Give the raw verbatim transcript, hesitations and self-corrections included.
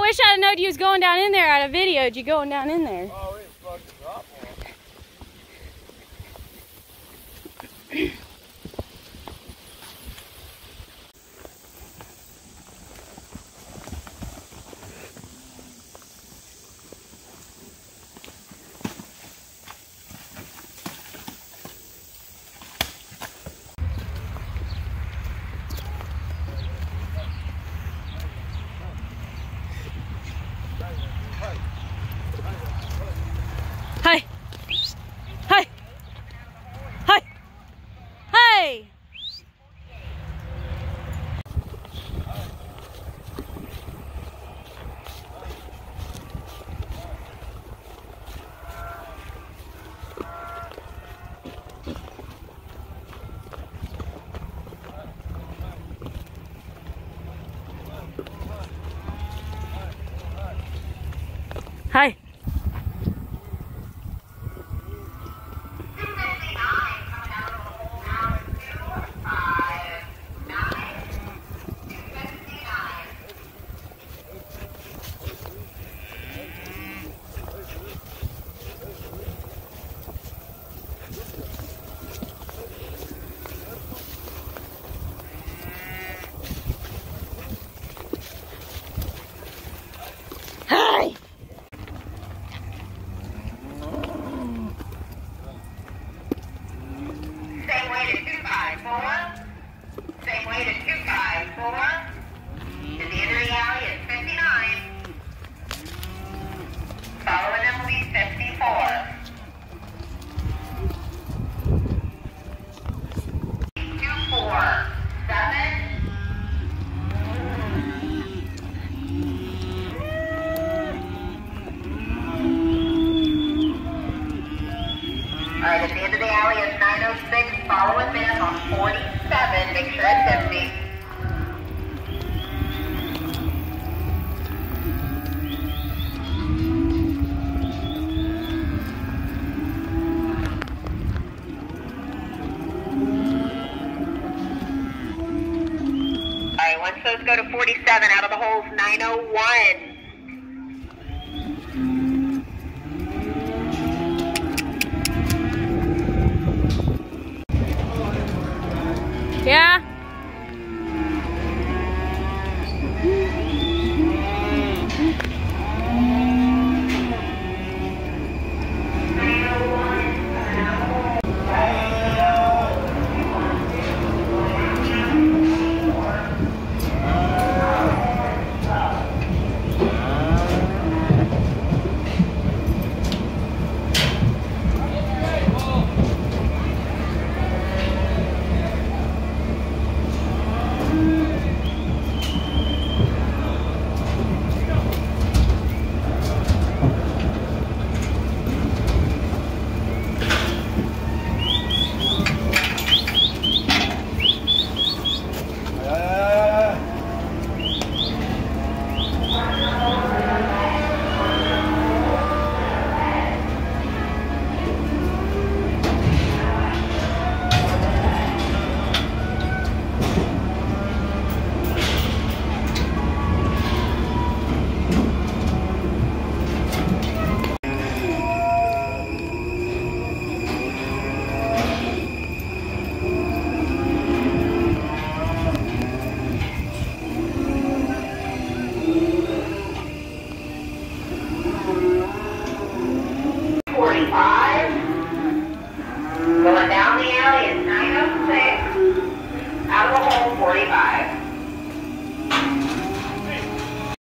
wish I'd have known you was going down in there. I'd have videoed you going down in there. Oh, we just fucking drop one. Hi. Hi. Hi. Hey. Hi. Hi. Same way to two five four. Same way to two five four. To the end of the alley is fifty-nine. Following them will be fifty-four. Two four seven. Alright, at the end of the alley is nine oh six, following them on forty-seven, make sure it's empty. Alright, once those go to forty-seven, out of the holes nine oh one. Yeah? forty-five.